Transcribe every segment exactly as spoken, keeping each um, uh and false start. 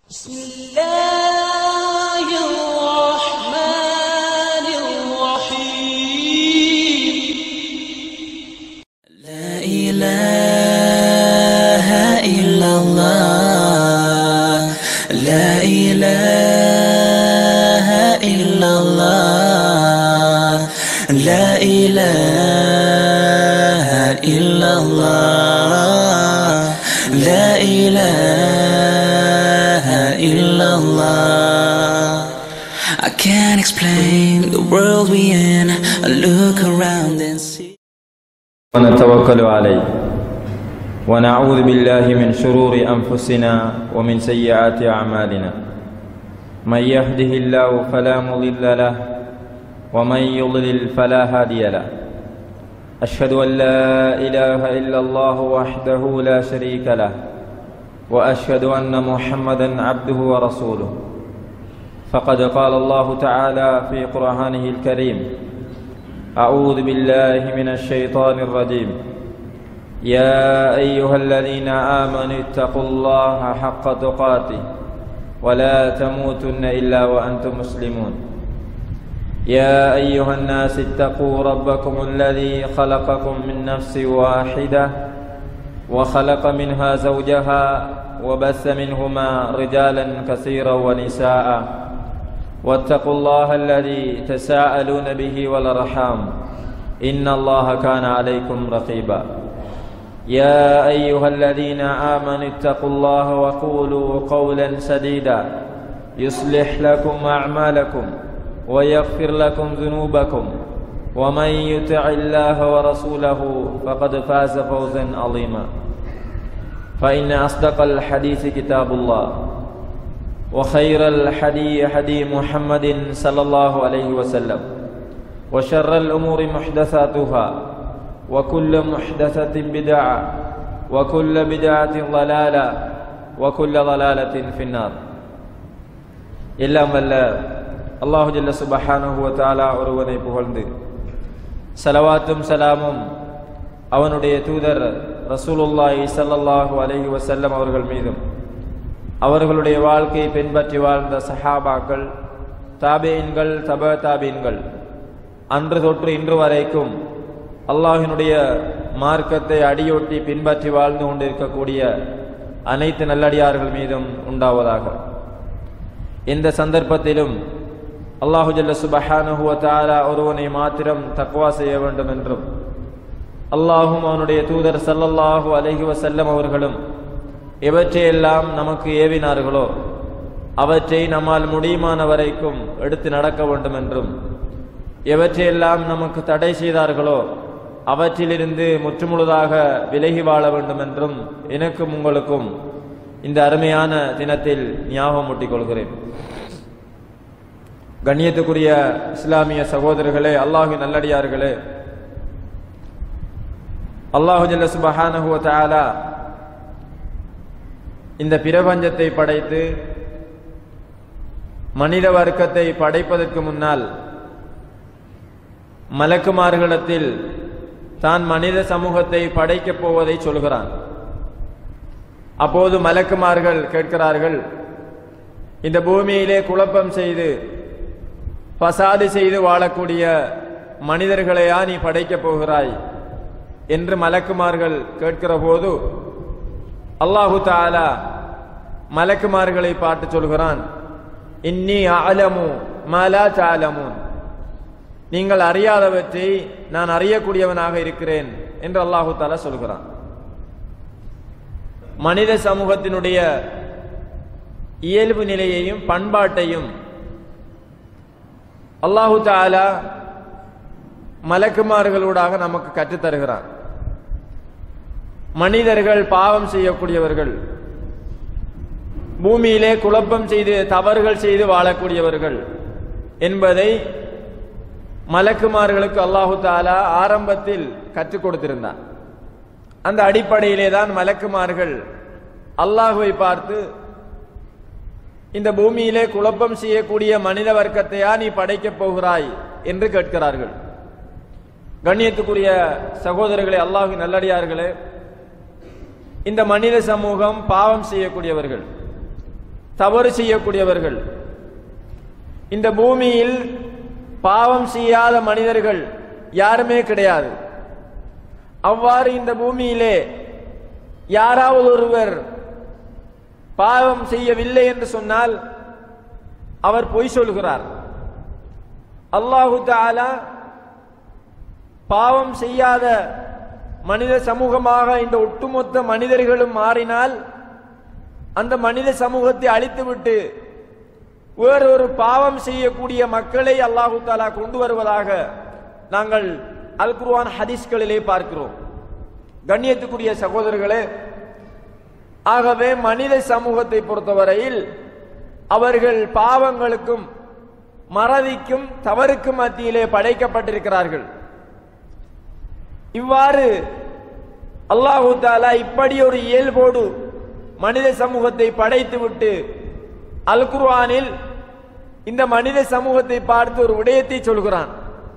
بسم الله الرحمن الرحيم لا إله إلا الله لا إله إلا الله لا إله إلا الله لا إله إلا الله I can't explain the world we in I look around and see ونتوكل عليه ونعوذ بالله من شرور أنفسنا ومن سيئات أعمالنا من يهده الله فلا مضل له ومن يضلل فلا هادي له أشهد أن لا إله إلا الله وحده لا شريك له وأشهد أن محمدا عبده ورسوله فقد قال الله تعالى في قرآنه الكريم أعوذ بالله من الشيطان الرجيم يا أيها الذين آمنوا اتقوا الله حق تقاته ولا تموتن إلا وأنتم مسلمون يا أيها الناس اتقوا ربكم الذي خلقكم من نفس واحدة وخلق منها زوجها وبث منهما رجالا كثيرا ونساء واتقوا الله الذي تساءلون به والأرحام إن الله كان عليكم رقيبا يا أيها الذين آمنوا اتقوا الله وقولوا قولا سديدا يصلح لكم أعمالكم ويغفر لكم ذنوبكم ومن يطع الله ورسوله فقد فاز فوزا عظيما فإن أصدق الحديث كتاب الله وخير الحديث حديث محمد صلى الله عليه وسلم وشر الأمور محدثاتها وكل محدثة بدعة وكل بدعة ضلالة وكل ضلالة في النار إلا من அல்லாஹு ஜல்ல சுப்ஹானஹு வ தஆலா ஒருவனை புகழ்ந்து ஸலவாத்தும் ஸலாமும் அவனுடைய தூதர் ரசூலுல்லாஹி ஸல்லல்லாஹு அலைஹி வஸல்லம் அவர்கள் மீதும் அவர்களுடைய வாழ்க்கையை பின்பற்றி வாழ்ந்த சஹாபாக்கள் தாபீன்கள் தப தாபீன்கள் அன்று தொற்று இன்று வரைக்கும் அல்லாஹ்வினுடைய மார்க்கத்தை அடியொட்டி பின்பற்றி வாழ்ந்து கொண்டிருக்கக்கூடிய அனைத்து நல்லடியார்கள் மீதும் உண்டாவதாக. இந்த சந்தர்ப்பத்திலும் அல்லாஹு ஜல்ல சுப்ஹானஹு வ தஆலா ஒருவனை மாத்திரம் தக்வா செய்ய வேண்டும் என்றும் அல்லாஹும் அவனுடைய தூதர் ஸல்லல்லாஹு அலைஹி வஸல்லம் அவர்களும் எவற்றையெல்லாம் நமக்கு ஏவினார்களோ அவற்றை நம்மால் முடியுமான வரைக்கும் எடுத்து நடக்க வேண்டும் என்றும் எவற்றையெல்லாம் நமக்கு தடை செய்தார்களோ அவற்றிலிருந்து முற்றுமுழுதாக விலகி வாழ வேண்டும் என்றும் எனக்கும் உங்களுக்கும் இந்த அருமையான தினத்தில் ஞாபகம் ஊட்டிக் கொள்கிறேன். கண்ணியத்துக்குரிய இஸ்லாமிய சகோதரர்களே, அல்லாஹ்வின் நல்லடியார்களே, அல்லாஹு ஜல்ல சுப்ஹானஹு வ தஆலா இந்த பிரபஞ்சத்தை படைத்து மனித வர்க்கத்தை படைப்பதற்கு முன்னால் மலக்குமார்களிடத்தில் தான் மனித சமூகத்தை படைக்கப் போவதை சொல்கிறான். அப்போது மலக்குமார்கள் கேட்கிறார்கள், இந்த பூமியிலே குழப்பம் செய்து பசாது செய்து வாழக்கூடிய மனிதர்களையா நீ படைக்கப் போகிறாய் என்று மலக்குமார்கள் கேட்கிற போது அல்லாஹு தஆலா மலக்குமார்களை பார்த்து சொல்கிறான், இன்னி அஅலமு மா லா தஅலமூன், நீங்கள் அறியாதவற்றை நான் அறியக்கூடியவனாக இருக்கிறேன் என்று அல்லாஹு தஆலா சொல்கிறான். மனித சமூகத்தினுடைய இயல்பு நிலையையும் பண்பாட்டையும் அல்லாஹு தஆலா மலக்குமார்களூடாக நமக்கு கற்றுத்தருகிறான். மனிதர்கள் பாவம் செய்யக்கூடியவர்கள், பூமியிலே குழப்பம் செய்து தவறுகள் செய்து வாழக்கூடியவர்கள் என்பதை மலக்குமார்களுக்கு அல்லாஹு தஆலா ஆரம்பத்தில் கற்றுக் கொடுத்திருந்தான். அந்த அடிப்படையிலே தான் மலக்குமார்கள் அல்லாஹுவை பார்த்து, இந்த பூமியிலே குழப்பம் செய்யக்கூடிய மனித வர்க்கத்தையா நீ படைக்கப் போகிறாய் என்று கேட்கிறார்கள். கண்ணியத்துக்குரிய சகோதரர்களே, அல்லாஹ்வின் நல்லடியார்களே, இந்த மனித சமூகம் பாவம் செய்யக்கூடியவர்கள். தவறு செய்யக்கூடியவர்கள். இந்த பூமியில் பாவம் செய்யாத மனிதர்கள் யாருமே கிடையாது. அவ்வாறு இந்த பூமியிலே யாராவது ஒருவர் பாவம் செய்யவில்லை என்று சொன்னால் அவர் பொய் சொல்கிறார். அல்லாஹு தஆலா பாவம் செய்யாத மனித சமூகமாக இந்த ஒட்டுமொத்த மனிதர்களும் மாறினால் அந்த மனித சமூகத்தை அழித்துவிட்டு வேறொரு பாவம் செய்யக்கூடிய மக்களை அல்லாஹு தஆலா கொண்டு வருவதாக நாங்கள் அல் குர்ஆன் ஹதீஸ்களிலே பார்க்கிறோம். கண்ணியத்துக்குரிய சகோதரர்களே, ஆகவே மனித சமூகத்தை பொறுத்தவரையில் அவர்கள் பாவங்களுக்கும் மறதிக்கும் தவறுக்கும் மத்தியிலே படைக்கப்பட்டிருக்கிறார்கள். இவ்வாறு அல்லாஹு தஆலா இப்படி ஒரு இயல்போடு மனித சமூகத்தை படைத்துவிட்டு அல் குர்ஆனில் இந்த மனித சமூகத்தை பார்த்து ஒரு விடயத்தை சொல்கிறான்.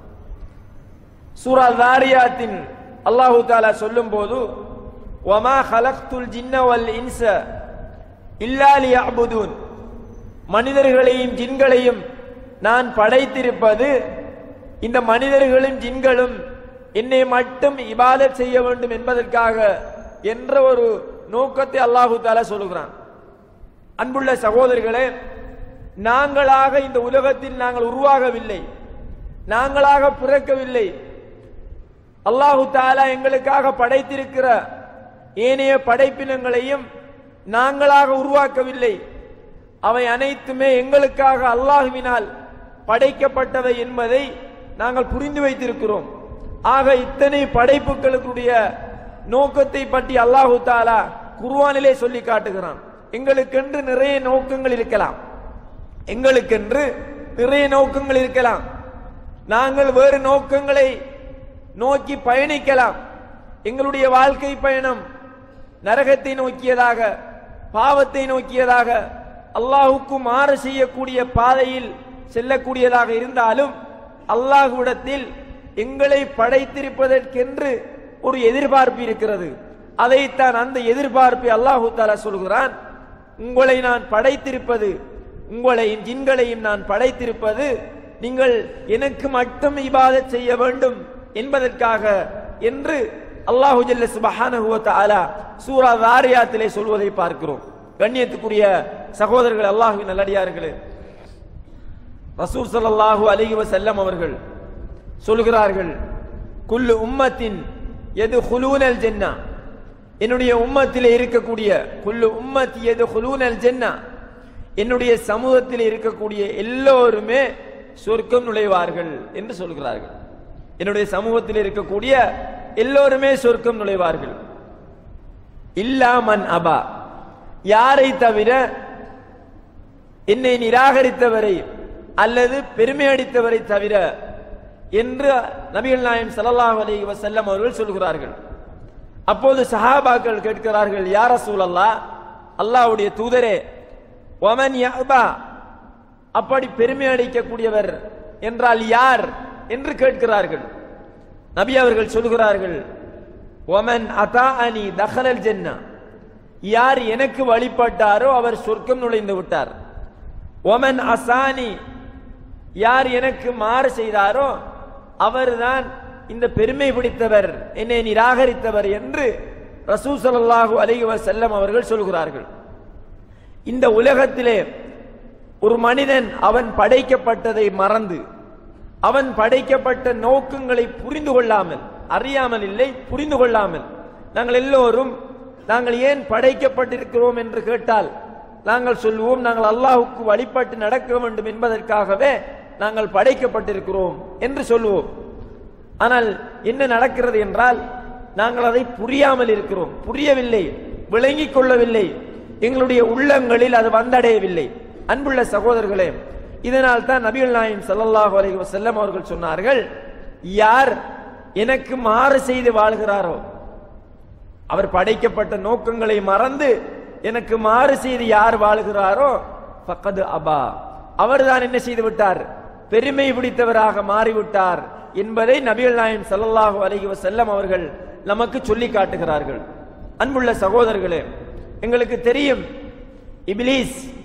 சூரா தாரியாத்தின் அல்லாஹு தஆலா சொல்லும் போது வமா ஹலக்துல் ஜின்ன வல் இன்ஸ இல்லா லியஅபுதூன், மனிதர்களையும் ஜின்களையும் நான் படைத்திருப்பது இந்த மனிதர்களும் ஜின்களும் என்னை மட்டும் இபாதத் செய்ய வேண்டும் என்பதற்காக என்ற ஒரு நோக்கத்தை அல்லாஹு தஆலா சொல்கிறான். அன்புள்ள சகோதரர்களே, நாங்களாக இந்த உலகத்தில் நாங்கள் உருவாகவில்லை, நாங்களாக பிறக்கவில்லை. அல்லாஹு தஆலா எங்களுக்காக படைத்திருக்கிற ஏனைய படைப்பினங்களையும் நாங்களாக உருவாக்கவில்லை. அவை அனைத்துமே எங்களுக்காக அல்லாஹ்வினால் படைக்கப்பட்டவை என்பதை நாங்கள் புரிந்து வைத்திருக்கிறோம். ஆக இத்தனை படைப்புகளுடைய நோக்கத்தை பற்றி அல்லாஹு தஆலா குர்ஆனிலே சொல்லி காட்டுகிறான். எங்களுக்கென்று நிறைய நோக்கங்கள் இருக்கலாம், எங்களுக்கென்று நிறைய நோக்கங்கள் இருக்கலாம். நாங்கள் வேறு நோக்கங்களை நோக்கி பயணிக்கலாம். எங்களுடைய வாழ்க்கை பயணம் நரகத்தை நோக்கியதாக, பாவத்தை நோக்கியதாக, அல்லாஹுக்கு மாறு செய்யக்கூடிய பாதையில் செல்லக்கூடியதாக இருந்தாலும் அல்லாஹ்விடத்தில் எங்களை படைத்திருப்பதற்கென்று ஒரு எதிர்பார்ப்பு இருக்கிறது. அதைத்தான் அந்த எதிர்பார்ப்பை அல்லாஹு தஆலா சொல்கிறான். உங்களை நான் படைத்திருப்பது, உங்களையும் ஜின்களையும் நான் படைத்திருப்பது நீங்கள் எனக்கு மட்டும் இபாதத் செய்ய வேண்டும் என்பதற்காக என்று அல்லாஹு ஜல்ல சுப்ஹானஹு வ தஆலா சூரா தாரியாத்திலே சொல்வதை பார்க்கிறோம். கண்ணியத்துக்குரிய சகோதரர்கள், அல்லாஹ்வின் நல்லடியார்களே, ரசூல் ஸல்லல்லாஹு அலைஹி வஸல்லம் அவர்கள் சொல்கிறார்கள், குல்லு உம்மத்தின் யதுகுலூனல் ஜன்னah, என்னுடைய உம்மத்திலே இருக்கக்கூடிய குல்லு உம்மத்தி யதுகுலூனல் ஜன்னah, என்னுடைய சமூகத்தில் இருக்கக்கூடிய எல்லோருமே சொர்க்கம் நுழைவார்கள் என்று சொல்கிறார்கள். என்னுடைய சமூகத்தில் இருக்கக்கூடிய எல்லோருமே சொர்க்கம் நுழைவார்கள். இல்லா மன் அபா, யாரை தவிர என்னை நிராகரித்தவரை அல்லது பெருமை அடித்தவரை தவிர என்று நபிகள் நாயகம் ஸல்லல்லாஹு அலைஹி வஸல்லம் அவர்கள் சொல்கிறார்கள். அப்போது சஹாபாக்கள் கேட்கிறார்கள், யா ரசூலல்லாஹ், அல்லாஹ்வுடைய தூதரே, வமன் யஅபா, அப்படி பெருமை அடிக்கக்கூடியவர் என்றால் யார் என்று கேட்கிறார்கள். நபி அவர்கள் சொல்கிறார்கள், வமன் அதாஅனி தஹலல் ஜன்னah, யார் எனக்கு வழிபட்டாரோ அவர் சொர்க்கம் நுழைந்து விட்டார். வமன் அசானி, யார் எனக்கு மாறு செய்தாரோ அவர்தான் இந்த பெருமை பிடித்தவர், என்னை நிராகரித்தவர் என்று ரசூல் ஸல்லல்லாஹு அலைஹி வஸல்லம் அவர்கள் சொல்கிறார்கள். இந்த உலகத்திலே ஒரு மனிதன் அவன் படைக்கப்பட்டதை மறந்து, அவன் படைக்கப்பட்ட நோக்கங்களை புரிந்து கொள்ளாமல், அறியாமல் இல்லை, புரிந்து கொள்ளாமல், நாங்கள் எல்லோரும் நாங்கள் ஏன் படைக்கப்பட்டிருக்கிறோம் என்று கேட்டால் நாங்கள் சொல்வோம், நாங்கள் அல்லாஹுக்கு வழிபட்டு நடக்க வேண்டும் என்பதற்காகவே நாங்கள் படைக்கப்பட்டிருக்கிறோம் என்று சொல்லுவோம். ஆனால் என்ன நடக்கிறது என்றால் நாங்கள் அதை புரியாமல் இருக்கிறோம், புரியவில்லை, விளங்கிக் கொள்ளவில்லை, எங்களுடைய உள்ளங்களில் அது வந்தடையவில்லை. அன்புள்ள சகோதரர்களே, இதனால் தான் நபிகள் நாயகம் ஸல்லல்லாஹு அலைஹி வஸல்லம் அவர்கள் சொன்னார்கள், யார் எனக்கு மாறு செய்து வாழ்கிறாரோ, அவர் படைக்கப்பட்ட நோக்கங்களை மறந்து எனக்கு மாறு செய்து யார் வாழ்கிறாரோ ஃபக்கத் அபா, அவர்தான் என்ன செய்து விட்டார், பெருமை பிடித்தவராக மாறிவிட்டார் என்பதை நபிகள் நாயகம் ஸல்லல்லாஹு அலைஹி வஸல்லம் அவர்கள் நமக்கு சொல்லி காட்டுகிறார்கள். அன்புள்ள சகோதரர்களே, எங்களுக்கு தெரியும் இப்லீஸ்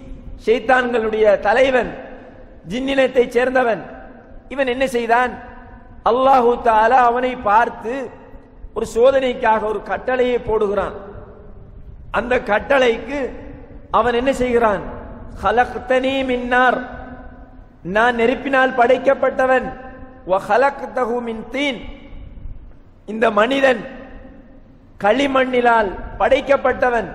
ஷைத்தான்களுடைய தலைவன், ஜின்னினத்தை சேர்ந்தவன். இவன் என்ன செய்தான்? அல்லாஹு தஆலா அவனை பார்த்து ஒரு சோதனைக்காக ஒரு கட்டளையை போடுகிறான். அந்த கட்டளைக்கு அவன் என்ன செய்கிறான்? خلقتني من نار, நான் நெருப்பினால் படைக்கப்பட்டவன். وخلقته من طين, இந்த மனிதன் களிமண்ணினால் படைக்கப்பட்டவன்.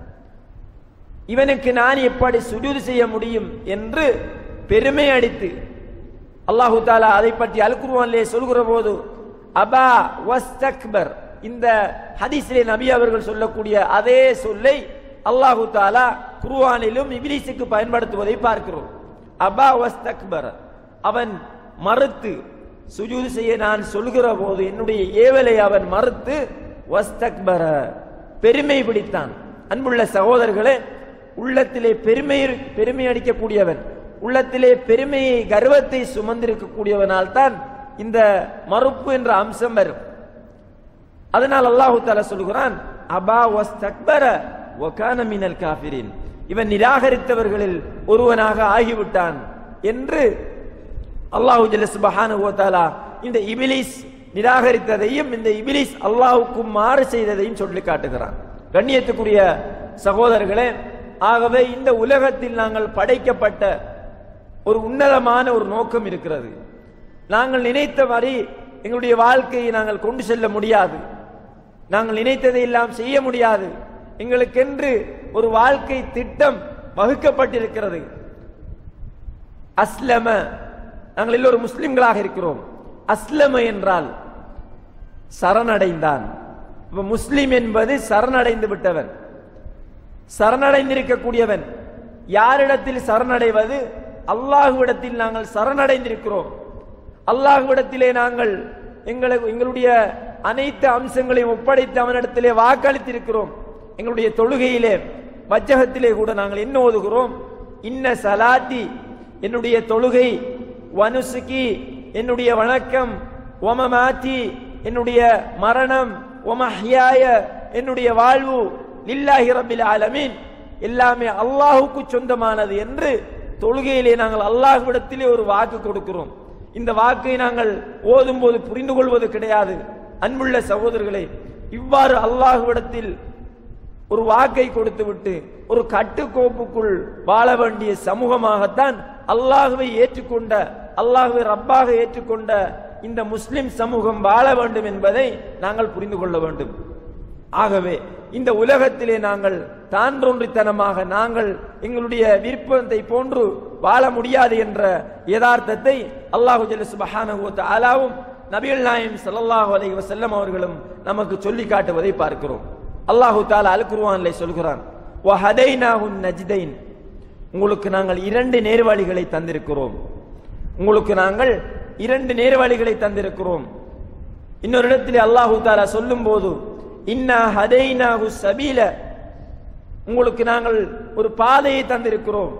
இவனுக்கு நான் எப்படி சுஜூது செய்ய முடியும் என்று பெருமை அடித்து அல்லாஹு தஆலா அதை பற்றி அல் குர்ஆனிலே சொல்கிற போது அபா வஸ்தக்பர், இந்த ஹதீஸிலே நபி அவர்கள் சொல்லக்கூடிய அதே சொல்லை அல்லாஹு தஆலா குர்ஆனிலும் இப்லீஸுக்கு பயன்படுத்துவதை பார்க்கிறோம். அபா வஸ்தக்பர், அவன் மறுத்து சுஜூது செய்ய நான் சொல்கிற போது என்னுடைய ஏவலை அவன் மறுத்து வஸ்தக்பர, பெருமை பிடித்தான். அன்புள்ள சகோதரர்களே, உள்ளத்திலே பெருமை பெருமை அடிக்கக்கூடியவன், உள்ளத்திலே பெருமையை கர்வத்தை சுமந்திருக்கக்கூடியவனால் தான் இந்த மறுப்பு என்ற அம்சம் வரும். அதனால் அல்லாஹு தஆலா சொல்கிறான் அபா வஸ்தக்பர வகான மினல் காஃபிரின், இவன் நிராகரித்தவர்களில் ஒருவனாக ஆகிவிட்டான் என்று அல்லாஹு ஜல்ல சுப்ஹானஹு வ தஆலா இந்த இப்லீஸ் நிராகரித்ததையும் இந்த இப்லீஸ் அல்லாஹ்வுக்கு மாறு செய்ததையும் சொல்லி காட்டுகிறான். கண்ணியத்துக்குரிய சகோதரர்களே, ஆகவே இந்த உலகத்தில் நாங்கள் படைக்கப்பட்ட ஒரு உன்னதமான ஒரு நோக்கம் இருக்கிறது. நாங்கள் நினைத்த மாதிரி எங்களுடைய வாழ்க்கையை நாங்கள் கொண்டு செல்ல முடியாது. நாங்கள் நினைத்ததை எல்லாம் செய்ய முடியாது. எங்களுக்கென்று ஒரு வாழ்க்கை திட்டம் வகுக்கப்பட்டிருக்கிறது. அஸ்லம, நாங்கள் எல்லோரும் முஸ்லிம்களாக இருக்கிறோம். அஸ்லம என்றால் சரணடைந்தான். முஸ்லிம் என்பது சரணடைந்து விட்டவன், சரணடைந்திருக்கக்கூடியவன். யாரிடத்தில் சரணடைவது? அல்லாஹ்விடத்தில் நாங்கள் சரணடைந்திருக்கிறோம். அல்லாஹ்விடத்திலே நாங்கள் எங்களுக்கு எங்களுடைய அனைத்து அம்சங்களையும் ஒப்படைத்து அவனிடத்திலே வாக்களித்திருக்கிறோம். எங்களுடைய தொழுகையிலே வஜ்ஜகத்திலே கூட நாங்கள் என்ன ஓதுகிறோம்? இன்ன சலாத்தி, என்னுடைய தொழுகை, வனுசுகி, என்னுடைய வணக்கம், ஒமமாத்தி, என்னுடைய மரணம், ஒமஹ்யாய, என்னுடைய வாழ்வு, லில்லாஹி ரப்பில் ஆலமீன், எல்லாமே அல்லாஹுக்கு சொந்தமானது என்று தொழுகையிலே நாங்கள் அல்லாஹ்விடத்திலே ஒரு வாக்கு கொடுக்கிறோம். இந்த வாக்கை நாங்கள் ஓதும் போது புரிந்து கொள்வது கிடையாது. அன்புள்ள சகோதரர்களே, இவ்வாறு அல்லாஹ்விடத்தில் ஒரு வாக்கை கொடுத்து விட்டு ஒரு கட்டுக்கோப்புக்குள் வாழ வேண்டிய சமூகமாகத்தான் அல்லாஹ்வை ஏற்றுக்கொண்ட, அல்லாஹ்வை ரப்பாக ஏற்றுக்கொண்ட இந்த முஸ்லிம் சமூகம் வாழ வேண்டும் என்பதை நாங்கள் புரிந்து கொள்ள வேண்டும். ஆகவே இந்த உலகத்திலே நாங்கள் தான்றொன்றித்தனமாக நாங்கள் எங்களுடைய விருப்பத்தை போன்று வாழ முடியாது என்ற யதார்த்தத்தை அல்லாஹு ஜல்ல சுப்ஹானஹு வ தஆலாவும் நபிகள் நாயகம் ஸல்லல்லாஹு அலைஹி வஸல்லம் அவர்களும் நமக்கு சொல்லி காட்டுவதை பார்க்கிறோம். அல்லாஹு தஆலா அல் குர்ஆனிலே சொல்கிறான், வ ஹதைனாஹுன் நஜ்தைன், உங்களுக்கு நாங்கள் இரண்டு நேர்வழிகளை தந்திருக்கிறோம். உங்களுக்கு நாங்கள் இரண்டு நேர்வழிகளை தந்திருக்கிறோம். இன்னொரு இடத்திலே அல்லாஹு தஆலா சொல்லும் போது இன்னா ஹதைனாஹு சபீல, உங்களுக்கு நாங்கள் ஒரு பாதையை தந்திருக்கிறோம்,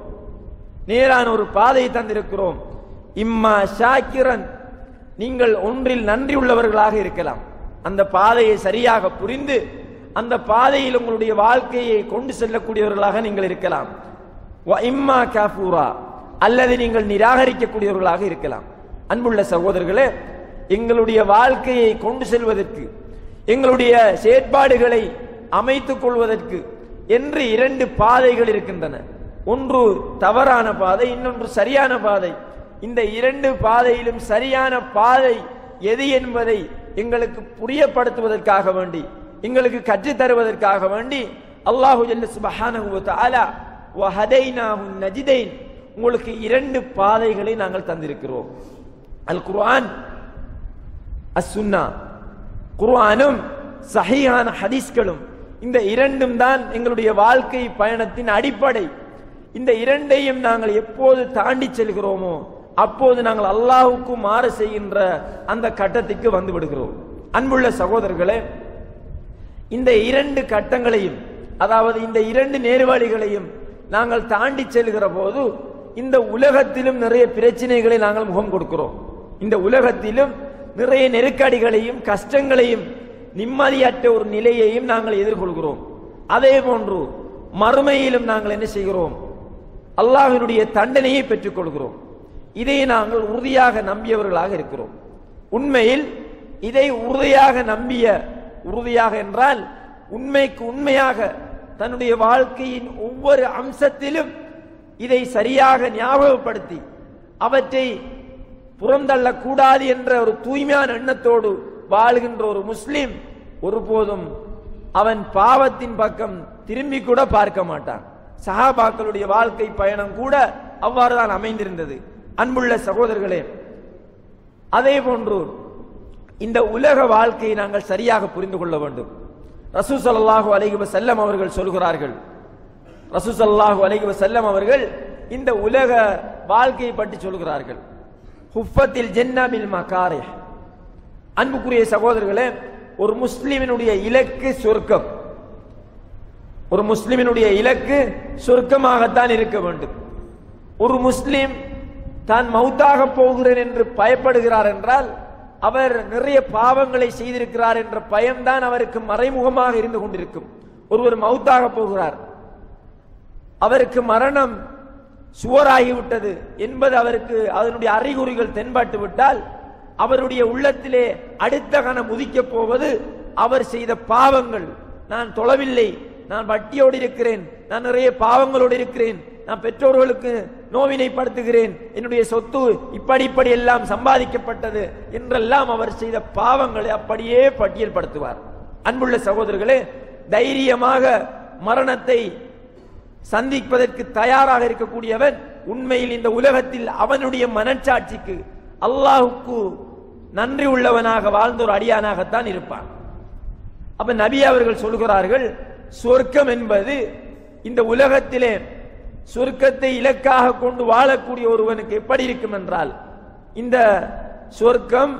நேரான ஒரு பாதையை தந்திருக்கிறோம். இம்மா ஷாக்கிரன், நீங்கள் ஒன்றில் நன்றி உள்ளவர்களாக இருக்கலாம். அந்த பாதையை சரியாக புரிந்து அந்த பாதையில் உங்களுடைய வாழ்க்கையை கொண்டு செல்லக்கூடியவர்களாக நீங்கள் இருக்கலாம். வ இம்மா காஃபூரா, அல்லது நீங்கள் நிராகரிக்கக்கூடியவர்களாக இருக்கலாம். அன்புள்ள சகோதரர்களே, எங்களுடைய வாழ்க்கையை கொண்டு செல்வதற்கு, எங்களுடைய செயற்பாடுகளை அமைத்துக் கொள்வதற்கு என்று இரண்டு பாதைகள் இருக்கின்றன. ஒன்று தவறான பாதை, இன்னொன்று சரியான பாதை. இந்த இரண்டு பாதையிலும் சரியான பாதை எது என்பதை எங்களுக்கு புரியப்படுத்துவதற்காக வேண்டி, எங்களுக்கு கற்றுத் தருவதற்காக வேண்டி அல்லாஹு ஜல்ல சுப்ஹானஹு வ தஆலா வ ஹதைனாஹுன் நஜ்தைன், உங்களுக்கு இரண்டு பாதைகளை நாங்கள் தந்திருக்கிறோம். அல் குர்ஆன், அஸ் சுன்னா, குர்ஆனும் சஹீஹான ஹதீஸ்களும், இந்த இரண்டும் தான் எங்களுடைய வாழ்க்கை பயணத்தின் அடிப்படை. இந்த இரண்டையும் நாங்கள் எப்போது தாண்டி செல்கிறோமோ அப்போது நாங்கள் அல்லாஹ்வுக்கு மாறு செய்கின்ற அந்த கட்டத்துக்கு வந்து விடுகிறோம். அன்புள்ள சகோதரர்களே, இந்த இரண்டு கட்டங்களையும், அதாவது இந்த இரண்டு நேர்வழிகளையும் நாங்கள் தாண்டி செல்கிற போது இந்த உலகத்திலும் நிறைய பிரச்சனைகளை நாங்கள் முகம் கொடுக்கிறோம். இந்த உலகத்திலும் நிறைய நெருக்கடிகளையும் கஷ்டங்களையும் நிம்மதியற்ற ஒரு நிலையையும் நாங்கள் எதிர்கொள்கிறோம். அதே போன்று மறுமையிலும் நாங்கள் என்ன செய்கிறோம்? அல்லாஹ்வினுடைய தண்டனையை பெற்றுக் கொள்கிறோம். இதை நாங்கள் உறுதியாக நம்பியவர்களாக இருக்கிறோம். உண்மையில் இதை உறுதியாக நம்பிய, உறுதியாக என்றால் உண்மைக்கு உண்மையாக தன்னுடைய வாழ்க்கையின் ஒவ்வொரு அம்சத்திலும் இதை சரியாக ஞாபகப்படுத்தி அவற்றை புறந்தள்ளக்கூடாது என்ற ஒரு தூய்மையான எண்ணத்தோடு வாழ்கின்ற ஒரு முஸ்லிம் ஒருபோதும் அவன் பாவத்தின் பக்கம் திரும்பி கூட பார்க்க மாட்டான். சஹாபாக்களுடைய வாழ்க்கை பயணம் கூட அவ்வாறுதான் அமைந்திருந்தது. அன்புள்ள சகோதரர்களே, அதே போன்று இந்த உலக வாழ்க்கையை நாங்கள் சரியாக புரிந்து கொள்ள வேண்டும். ரசூல் ஸல்லல்லாஹு அலைஹி வஸல்லம் அவர்கள் சொல்கிறார்கள், ரசூல் ஸல்லல்லாஹு அலைஹி வஸல்லம் அவர்கள் இந்த உலக வாழ்க்கையை பற்றி சொல்கிறார்கள். ஹுஃபத்தில் ஜன்னா பில் மகாரிஹ். அன்புக்குரிய சகோதரர்களே, ஒரு முஸ்லிமினுடைய இலக்கு சொர்க்கம். ஒரு முஸ்லிமினுடைய இலக்கு சொர்க்கமாகத்தான் இருக்க வேண்டும். ஒரு முஸ்லிம் தான் மௌத்தாக போகிறேன் என்று பயப்படுகிறார் என்றால் அவர் நிறைய பாவங்களை செய்திருக்கிறார் என்ற பயம்தான் அவருக்கு மறைமுகமாக இருந்து கொண்டிருக்கும். ஒருவர் மௌத்தாக போகிறார், அவருக்கு மரணம் சுவராகிவிட்டது என்பது அவருக்கு அதனுடைய அறிகுறிகள் தென்பட்டு விட்டால் அவருடைய உள்ளத்திலே அடுத்த கணம் உதிக்கப் போவது அவர் செய்த பாவங்கள். நான் தொழவில்லை, நான் வட்டியோடு இருக்கிறேன், நான் நிறைய பாவங்களோடு இருக்கிறேன், நான் பெற்றோர்களுக்கு நோவினைப்படுத்துகிறேன், என்னுடைய சொத்து இப்படி இப்படி எல்லாம் சம்பாதிக்கப்பட்டது என்றெல்லாம் அவர் செய்த பாவங்களை அப்படியே பட்டியல்படுத்துவார். அன்புள்ள சகோதரர்களே, தைரியமாக மரணத்தை சந்திப்பதற்கு தயாராக இருக்கக்கூடியவன் உண்மையில் இந்த உலகத்தில் அவனுடைய மனச்சாட்சிக்கு அல்லாஹுக்கு நன்றி உள்ளவனாக வாழ்ந்த ஒரு அடியானாகத்தான் இருப்பான். அப்ப நபி அவர்கள் சொல்கிறார்கள், சொர்க்கம் என்பது இந்த உலகத்திலே சொர்க்கத்தை இலக்காக கொண்டு வாழக்கூடிய ஒருவனுக்கு எப்படி இருக்கும் என்றால், இந்த சொர்க்கம்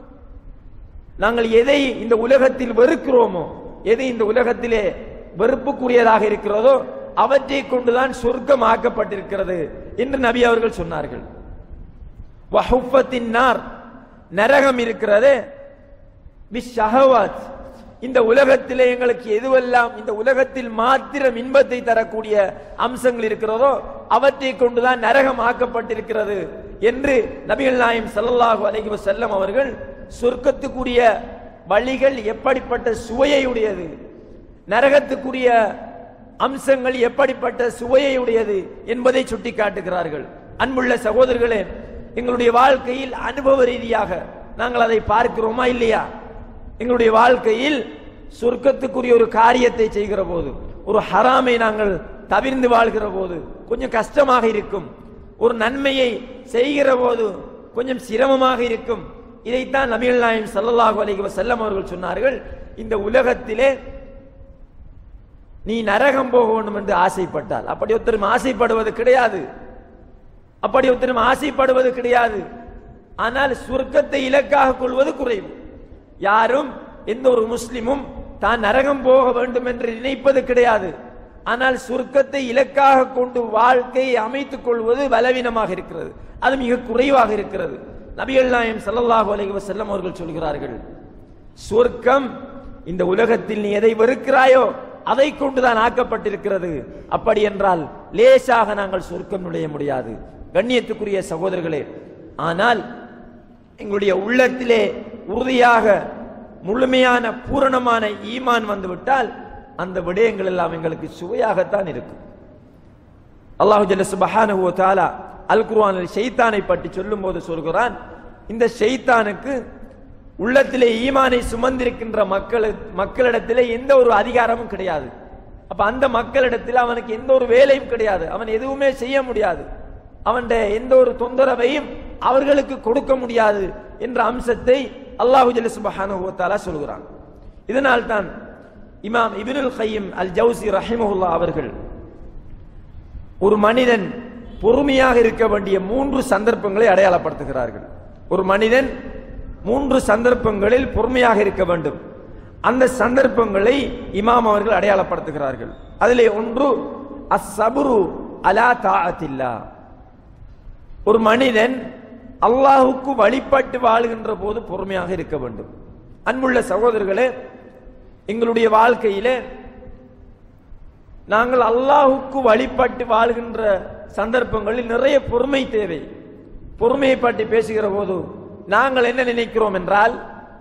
நாங்கள் எதை இந்த உலகத்தில் வெறுக்கிறோமோ, எதை இந்த உலகத்திலே வெறுப்புக்குரியதாக இருக்கிறதோ அவற்றை கொண்டுதான் சொர்க்கம் ஆக்கப்பட்டிருக்கிறது என்று நபி அவர்கள் சொன்னார்கள். வஹுஃபத்தின் நார், நரகம் இருக்கிறது, பிஷ்ஷஹவாத், இந்த உலகத்திலே எங்களுக்கு எதுவெல்லாம் இந்த உலகத்தில் மாத்திரம் இன்பத்தை தரக்கூடிய அம்சங்கள் இருக்கிறதோ அவற்றை கொண்டுதான் நரகம் ஆக்கப்பட்டிருக்கிறது என்று நபிகள் நாயகம் ஸல்லல்லாஹு அலைஹி வஸல்லம் அவர்கள் சொர்க்கத்துக்குரிய வழிகள் எப்படிப்பட்ட சுவையை உடையது, நரகத்துக்குரிய அம்சங்கள் எப்படிப்பட்ட சுவையை உடையது என்பதை சுட்டிக்காட்டுகிறார்கள். அன்புள்ள சகோதரர்களே, எங்களுடைய வாழ்க்கையில் அனுபவ ரீதியாக நாங்கள் அதை பார்க்கிறோமா இல்லையா? எங்களுடைய வாழ்க்கையில் சொர்க்கத்துக்குரிய ஒரு காரியத்தை செய்கிற போது, ஒரு ஹராமை நாங்கள் தவிர்ந்து வாழ்கிற போது கொஞ்சம் கஷ்டமாக இருக்கும், ஒரு நன்மையை செய்கிற போது கொஞ்சம் சிரமமாக இருக்கும். இதைத்தான் நபிகள் நாயகம் ஸல்லல்லாஹு அலைஹி வஸல்லம் அவர்கள் சொன்னார்கள், இந்த உலகத்திலே நீ நரகம் போக வேண்டும் என்று ஆசைப்பட்டால், அப்படி ஒருத்தரும் ஆசைப்படுவது கிடையாது, அப்படி ஒருத்தரும் ஆசைப்படுவது கிடையாது. ஆனால் சொர்க்கத்தை இலக்காக கொள்வது குறைவு. யாரும் எந்த ஒரு முஸ்லிமும் தான் நரகம் போக வேண்டும் என்று நினைப்பது கிடையாது. ஆனால் சொர்க்கத்தை இலக்காக கொண்டு வாழ்க்கையை அமைத்துக் கொள்வது பலவீனமாக இருக்கிறது, அது மிக குறைவாக இருக்கிறது. நபிகள் நாயகம் ஸல்லல்லாஹு அலைஹி வஸல்லம் அவர்கள் சொல்கிறார்கள், சொர்க்கம் இந்த உலகத்தில் நீ எதை வெறுக்கிறாயோ அதை கொண்டுதான் ஆக்கப்பட்டிருக்கிறது. அப்படி என்றால் லேசாக நாங்கள் சொர்க்கம் நுழைய முடியாது. கண்ணியத்துக்குரிய சகோதரர்களே, ஆனால் எங்களுடைய உள்ளத்திலே உறுதியாக முழுமையான பூரணமான ஈமான் வந்துவிட்டால் அந்த விடயங்கள் எல்லாம் எங்களுக்கு சுவையாகத்தான் இருக்கும். அல்லாஹு ஜல்ல சுப்ஹானஹு வ தஆலா அல் குர்ஆனில் ஷைத்தானை பற்றி சொல்லும் போது சொல்கிறான், இந்த ஷைத்தானுக்கு உள்ளத்திலே ஈமானை சுமந்திருக்கின்ற மக்கள் மக்களிடத்திலே எந்த ஒரு அதிகாரமும் கிடையாது. அப்ப அந்த மக்களிடத்தில் அவனுக்கு எந்த ஒரு வேலையும் கிடையாது, அவன் எதுவுமே செய்ய முடியாது, அவன் எந்த ஒரு தொந்தரவையும் அவர்களுக்கு கொடுக்க முடியாது என்ற அம்சத்தை அல்லாஹு ஜல்ல சுப்ஹானஹு வ தஆலா சொல்கிறான். இதனால் தான் இமாம் இப்னுல் கய்யிம் அல் ஜௌஸி ரஹிமஹுல்லாஹ் அவர்கள் ஒரு மனிதன் பொறுமையாக இருக்க வேண்டிய மூன்று சந்தர்ப்பங்களை அடையாளப்படுத்துகிறார்கள். ஒரு மனிதன் மூன்று சந்தர்ப்பங்களில் பொறுமையாக இருக்க வேண்டும். அந்த சந்தர்ப்பங்களை இமாம் அவர்கள் அடையாளப்படுத்துகிறார்கள். அதிலே ஒன்று அஸ்ஸப்ரு அலா தாஅத்தில்லாஹ். ஒரு மனிதன் அல்லாஹுக்கு வழிபட்டு வாழுகின்ற போது பொறுமையாக இருக்க வேண்டும். அன்புள்ள சகோதரர்களே, எங்களுடைய வாழ்க்கையிலே நாங்கள் அல்லாஹுக்கு வழிபட்டு வாழ்கின்ற சந்தர்ப்பங்களில் நிறைய பொறுமை தேவை. பொறுமையை பற்றி பேசுகிற போது நாங்கள் என்ன நினைக்கிறோம் என்றால்,